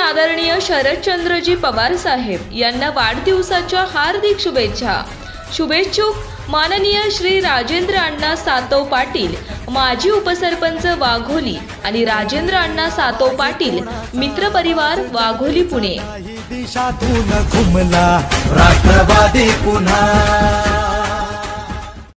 आदरणीय शरदचंद्रजी पवार साहेब यांना वाढदिवसाच्या हार्दिक शुभेच्छा। शुभेच्छुक माननीय श्री राजेंद्र अण्णा सातव पाटील, माजी उपसरपंच वाघोली आणि राजेंद्र अण्णा सातव पाटील मित्र परिवार वाघोली पुणे। दिशातून घुमला राष्ट्रवादी पुन्हा।